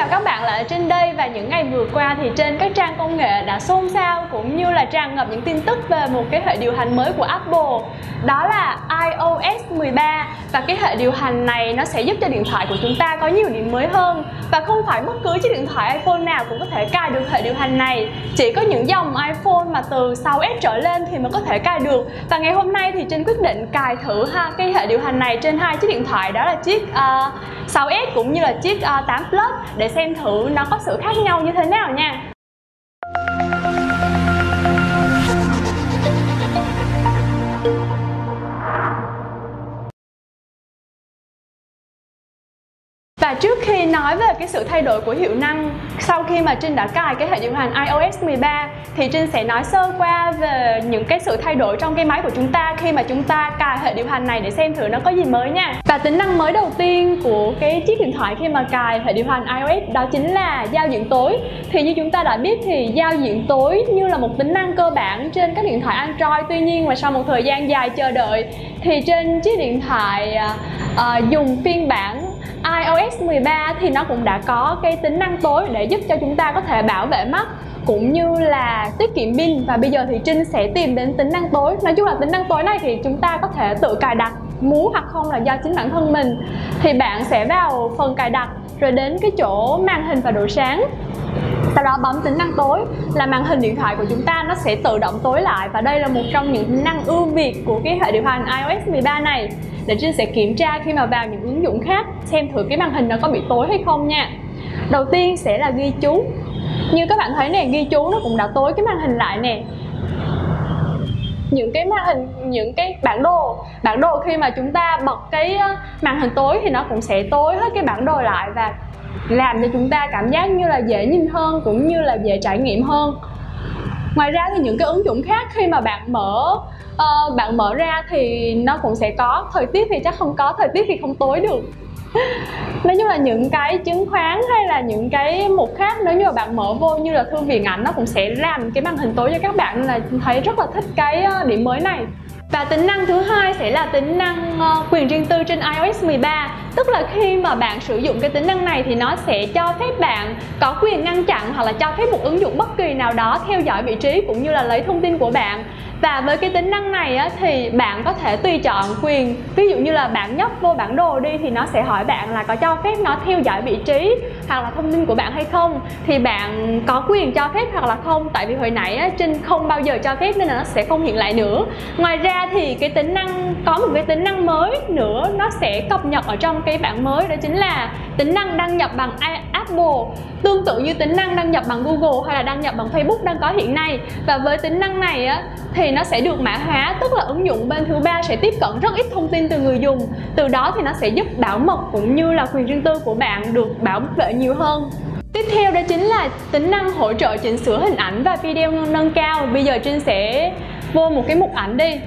chào các bạn lại ở trên đây. Và những ngày vừa qua thì trên các trang công nghệ đã xôn xao cũng như là tràn ngập những tin tức về một cái hệ điều hành mới của Apple, đó là iOS 13. Và cái hệ điều hành này nó sẽ giúp cho điện thoại của chúng ta có nhiều điểm mới hơn, và không phải bất cứ chiếc điện thoại iPhone nào cũng có thể cài được hệ điều hành này. Chỉ có những dòng iPhone mà từ 6S trở lên thì mới có thể cài được. Và ngày hôm nay thì Trinh quyết định cài thử cái hệ điều hành này trên hai chiếc điện thoại, đó là chiếc 6S cũng như là chiếc 8 Plus, để xem thử nó có sự khác nhau như thế nào nha. Và trước khi nói về cái sự thay đổi của hiệu năng sau khi mà Trinh đã cài cái hệ điều hành iOS 13 thì Trinh sẽ nói sơ qua về những cái sự thay đổi trong cái máy của chúng ta khi mà chúng ta cài hệ điều hành này, để xem thử nó có gì mới nha. Và tính năng mới đầu tiên của cái chiếc điện thoại khi mà cài hệ điều hành iOS đó chính là giao diện tối. Thì như chúng ta đã biết thì giao diện tối như là một tính năng cơ bản trên các điện thoại Android. Tuy nhiên mà sau một thời gian dài chờ đợi thì trên chiếc điện thoại dùng phiên bản iOS 13 thì nó cũng đã có cái tính năng tối để giúp cho chúng ta có thể bảo vệ mắt cũng như là tiết kiệm pin. Và bây giờ thì Trinh sẽ tìm đến tính năng tối. Nói chung là tính năng tối này thì chúng ta có thể tự cài đặt, muốn hoặc không là do chính bản thân mình. Thì bạn sẽ vào phần cài đặt rồi đến cái chỗ màn hình và độ sáng, sau đó bấm tính năng tối là màn hình điện thoại của chúng ta nó sẽ tự động tối lại. Và đây là một trong những tính năng ưu việt của cái hệ điều hành iOS 13 này. Để Trinh sẽ kiểm tra khi mà vào những ứng dụng khác xem thử cái màn hình nó có bị tối hay không nha. Đầu tiên sẽ là ghi chú. Như các bạn thấy nè, ghi chú nó cũng đã tối cái màn hình lại nè. Những cái màn hình, những cái bản đồ khi mà chúng ta bật cái màn hình tối thì nó cũng sẽ tối hết cái bản đồ lại, và làm cho chúng ta cảm giác như là dễ nhìn hơn cũng như là dễ trải nghiệm hơn. Ngoài ra thì những cái ứng dụng khác khi mà bạn mở ra thì nó cũng sẽ có. Thời tiết thì chắc không có, thời tiết thì không tối được. Nếu như là những cái chứng khoán hay là những cái mục khác, nếu như mà bạn mở vô như là thư viện ảnh, nó cũng sẽ làm cái màn hình tối cho các bạn, nên là thấy rất là thích cái điểm mới này. Và tính năng thứ hai sẽ là tính năng quyền riêng tư trên iOS 13. Tức là khi mà bạn sử dụng cái tính năng này thì nó sẽ cho phép bạn có quyền ngăn chặn hoặc là cho phép một ứng dụng bất kỳ nào đó theo dõi vị trí cũng như là lấy thông tin của bạn. Và với cái tính năng này thì bạn có thể tùy chọn quyền. Ví dụ như là bạn nhấp vô bản đồ đi thì nó sẽ hỏi bạn là có cho phép nó theo dõi vị trí hoặc là thông tin của bạn hay không. Thì bạn có quyền cho phép hoặc là không. Tại vì hồi nãy Trinh không bao giờ cho phép nên là nó sẽ không hiện lại nữa. Ngoài ra thì cái tính năng, có một cái tính năng mới nữa nó sẽ cập nhật ở trong cái bản mới, đó chính là tính năng đăng nhập bằng Apple. Tương tự như tính năng đăng nhập bằng Google hay là đăng nhập bằng Facebook đang có hiện nay. Và với tính năng này thì nó sẽ được mã hóa, tức là ứng dụng bên thứ ba sẽ tiếp cận rất ít thông tin từ người dùng. Từ đó thì nó sẽ giúp bảo mật cũng như là quyền riêng tư của bạn được bảo vệ nhiều hơn. Tiếp theo đó chính là tính năng hỗ trợ chỉnh sửa hình ảnh và video nâng cao. Bây giờ Trinh sẽ vô một cái mục ảnh đi.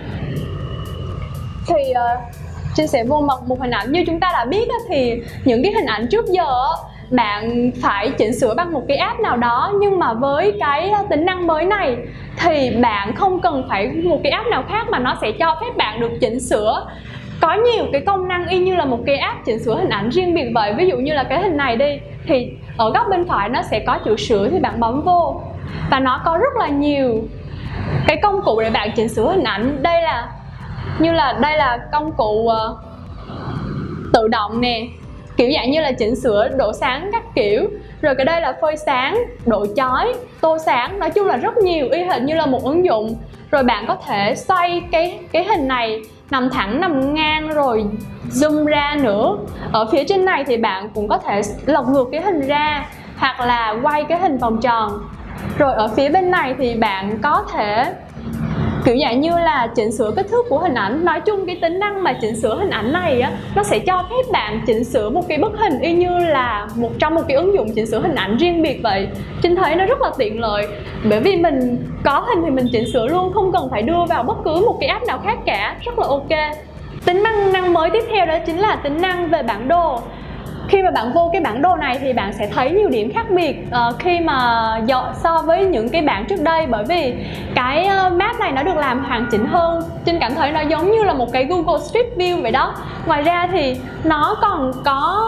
Thì Trinh sẽ vô một hình ảnh. Như chúng ta đã biết thì những cái hình ảnh trước giờ bạn phải chỉnh sửa bằng một cái app nào đó, nhưng mà với cái tính năng mới này thì bạn không cần phải một cái app nào khác, mà nó sẽ cho phép bạn được chỉnh sửa có nhiều cái công năng y như là một cái app chỉnh sửa hình ảnh riêng biệt vậy. Ví dụ như là cái hình này đi, thì ở góc bên phải nó sẽ có chữ sửa, thì bạn bấm vô và nó có rất là nhiều cái công cụ để bạn chỉnh sửa hình ảnh. Đây là công cụ tự động nè, kiểu dạng như là chỉnh sửa độ sáng các kiểu. Rồi cái đây là phơi sáng, độ chói, tô sáng. Nói chung là rất nhiều, y hệt như là một ứng dụng. Rồi bạn có thể xoay cái hình này nằm thẳng, nằm ngang, rồi zoom ra nữa. Ở phía trên này thì bạn cũng có thể lật ngược cái hình ra hoặc là quay cái hình vòng tròn. Rồi ở phía bên này thì bạn có thể kiểu dạng như là chỉnh sửa kích thước của hình ảnh. Nói chung cái tính năng mà chỉnh sửa hình ảnh này nó sẽ cho phép bạn chỉnh sửa một cái bức hình y như là trong một cái ứng dụng chỉnh sửa hình ảnh riêng biệt vậy. Trinh thấy nó rất là tiện lợi, bởi vì mình có hình thì mình chỉnh sửa luôn, không cần phải đưa vào bất cứ một cái app nào khác cả, rất là ok. Tính năng mới tiếp theo đó chính là tính năng về bản đồ. Khi mà bạn vô cái bản đồ này thì bạn sẽ thấy nhiều điểm khác biệt khi mà so với những cái bản trước đây, bởi vì cái map này nó được làm hoàn chỉnh hơn. Trinh cảm thấy nó giống như là một cái Google Street View vậy đó. Ngoài ra thì nó còn có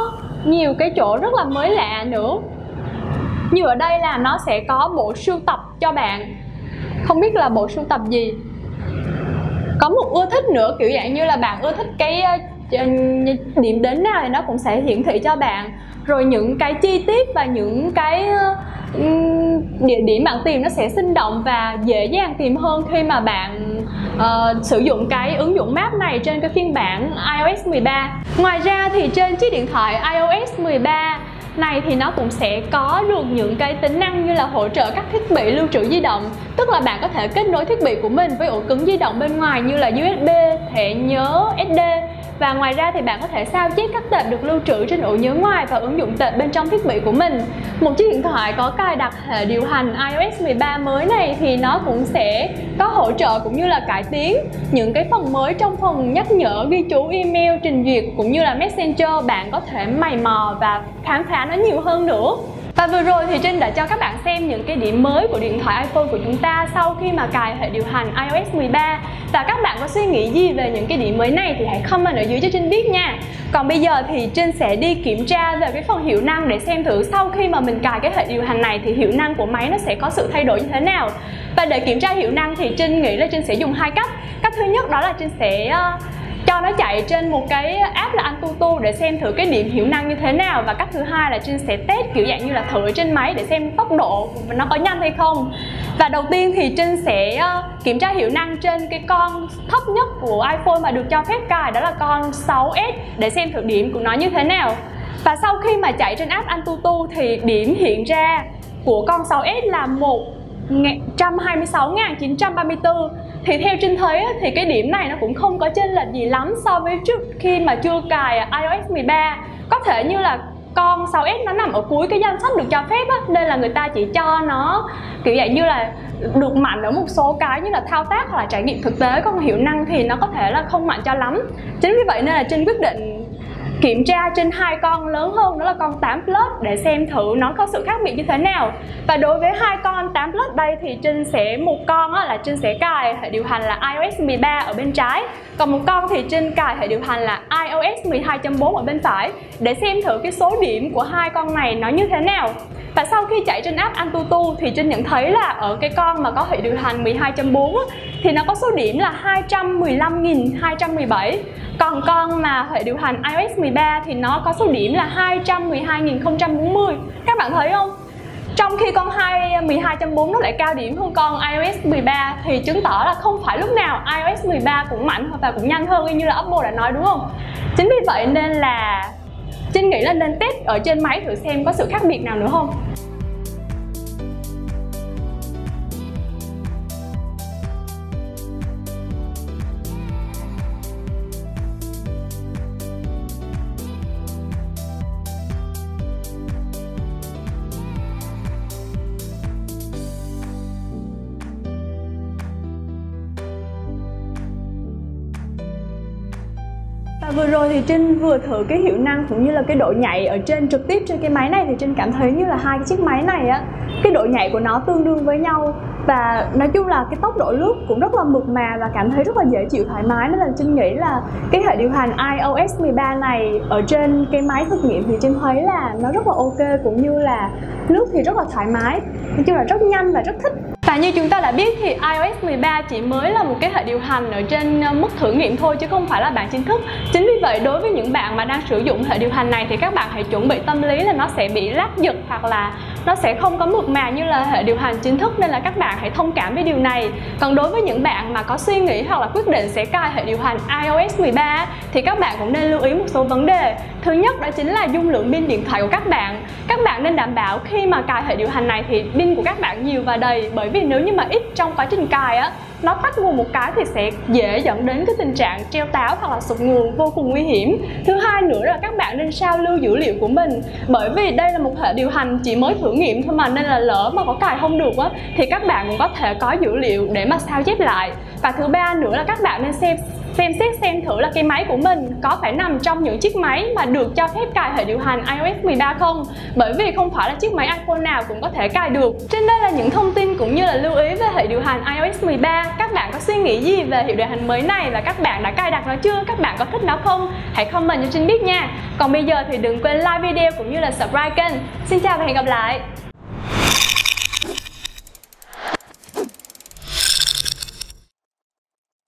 nhiều cái chỗ rất là mới lạ nữa. Như ở đây là nó sẽ có bộ sưu tập cho bạn. Không biết là bộ sưu tập gì. Có một ưa thích nữa, kiểu dạng như là bạn ưa thích cái điểm đến nào thì nó cũng sẽ hiển thị cho bạn. Rồi những cái chi tiết và những cái địa điểm bạn tìm nó sẽ sinh động và dễ dàng tìm hơn khi mà bạn sử dụng cái ứng dụng Map này trên cái phiên bản iOS 13. Ngoài ra thì trên chiếc điện thoại iOS 13 này thì nó cũng sẽ có được những cái tính năng như là hỗ trợ các thiết bị lưu trữ di động. Tức là bạn có thể kết nối thiết bị của mình với ổ cứng di động bên ngoài như là USB, thẻ nhớ SD. Và ngoài ra thì bạn có thể sao chép các tệp được lưu trữ trên ổ nhớ ngoài và ứng dụng tệp bên trong thiết bị của mình. Một chiếc điện thoại có cài đặt hệ điều hành iOS 13 mới này thì nó cũng sẽ có hỗ trợ cũng như là cải tiến những cái phần mới trong phần nhắc nhở, ghi chú email, trình duyệt cũng như là Messenger. Bạn có thể mày mò và khám phá nó nhiều hơn nữa. Và vừa rồi thì Trinh đã cho các bạn xem những cái điểm mới của điện thoại iPhone của chúng ta sau khi mà cài hệ điều hành iOS 13. Và các bạn có suy nghĩ gì về những cái điểm mới này thì hãy comment ở dưới cho Trinh biết nha. Còn bây giờ thì Trinh sẽ đi kiểm tra về cái phần hiệu năng để xem thử sau khi mà mình cài cái hệ điều hành này thì hiệu năng của máy nó sẽ có sự thay đổi như thế nào. Và để kiểm tra hiệu năng thì Trinh nghĩ là Trinh sẽ dùng hai cách. Cách thứ nhất đó là Trinh sẽ cho nó chạy trên một cái app là Antutu để xem thử cái điểm hiệu năng như thế nào. Và cách thứ hai là Trinh sẽ test kiểu dạng như là thử trên máy để xem tốc độ nó có nhanh hay không. Và đầu tiên thì Trinh sẽ kiểm tra hiệu năng trên cái con thấp nhất của iPhone mà được cho phép cài, đó là con 6S, để xem thử điểm của nó như thế nào. Và sau khi mà chạy trên app Antutu thì điểm hiện ra của con 6S là 126.934. Thì theo Trinh thấy thì cái điểm này nó cũng không có chênh lệch gì lắm so với trước khi mà chưa cài iOS 13. Có thể như là con 6S nó nằm ở cuối cái danh sách được cho phép á, nên là người ta chỉ cho nó kiểu dạng như là được mạnh ở một số cái như là thao tác hoặc là trải nghiệm thực tế, còn hiệu năng thì nó có thể là không mạnh cho lắm. Chính vì vậy nên là Trinh quyết định kiểm tra trên hai con lớn hơn, đó là con 8 Plus, để xem thử nó có sự khác biệt như thế nào. Và đối với hai con 8 Plus đây thì Trinh sẽ, một con là Trinh sẽ cài hệ điều hành là iOS 13 ở bên trái, còn một con thì Trinh cài hệ điều hành là iOS 12.4 ở bên phải, để xem thử cái số điểm của hai con này nó như thế nào. Và sau khi chạy trên app Antutu thì Trinh nhận thấy là ở cái con mà có hệ điều hành 12.4 thì nó có số điểm là 215.217. Còn con mà hệ điều hành iOS 13 thì nó có số điểm là 212.040. Các bạn thấy không? Trong khi con 12.4 nó lại cao điểm hơn con iOS 13 thì chứng tỏ là không phải lúc nào iOS 13 cũng mạnh và cũng nhanh hơn như là Apple đã nói, đúng không? Chính vì vậy nên là Trinh nghĩ là nên test ở trên máy thử xem có sự khác biệt nào nữa không. Và vừa rồi thì Trinh vừa thử cái hiệu năng cũng như là cái độ nhạy ở trên trực tiếp trên cái máy này, thì Trinh cảm thấy như là hai cái chiếc máy này á, cái độ nhạy của nó tương đương với nhau. Và nói chung là cái tốc độ lướt cũng rất là mượt mà và cảm thấy rất là dễ chịu, thoải mái. Nên là Trinh nghĩ là cái hệ điều hành iOS 13 này ở trên cái máy thực nghiệm thì Trinh thấy là nó rất là ok, cũng như là lướt thì rất là thoải mái, nói chung là rất nhanh và rất thích. Và như chúng ta đã biết thì iOS 13 chỉ mới là một cái hệ điều hành ở trên mức thử nghiệm thôi chứ không phải là bản chính thức. Chính vì vậy đối với những bạn mà đang sử dụng hệ điều hành này thì các bạn hãy chuẩn bị tâm lý là nó sẽ bị lag giật hoặc là nó sẽ không có mượt mà như là hệ điều hành chính thức, nên là các bạn hãy thông cảm với điều này. Còn đối với những bạn mà có suy nghĩ hoặc là quyết định sẽ cài hệ điều hành iOS 13 thì các bạn cũng nên lưu ý một số vấn đề. Thứ nhất đó chính là dung lượng pin điện thoại của các bạn. Các bạn nên đảm bảo khi mà cài hệ điều hành này thì pin của các bạn nhiều và đầy, bởi vì nếu như mà ít trong quá trình cài á, nó tắt nguồn một cái thì sẽ dễ dẫn đến cái tình trạng treo táo hoặc là sụt nguồn vô cùng nguy hiểm. Thứ hai nữa là các bạn nên sao lưu dữ liệu của mình, bởi vì đây là một hệ điều hành chỉ mới thử nghiệm thôi mà, nên là lỡ mà có cài không được á thì các bạn cũng có thể có dữ liệu để mà sao chép lại. Và thứ ba nữa là các bạn nên xem xét xem thử là cái máy của mình có phải nằm trong những chiếc máy mà được cho phép cài hệ điều hành iOS 13 không, bởi vì không phải là chiếc máy iPhone nào cũng có thể cài được. Trên đây là những thông tin cũng như là lưu ý về hệ điều hành iOS 13. Các bạn có suy nghĩ gì về hệ điều hành mới này và các bạn đã cài đặt nó chưa? Các bạn có thích nó không? Hãy comment cho Trinh biết nha. Còn bây giờ thì đừng quên like video cũng như là subscribe kênh. Xin chào và hẹn gặp lại.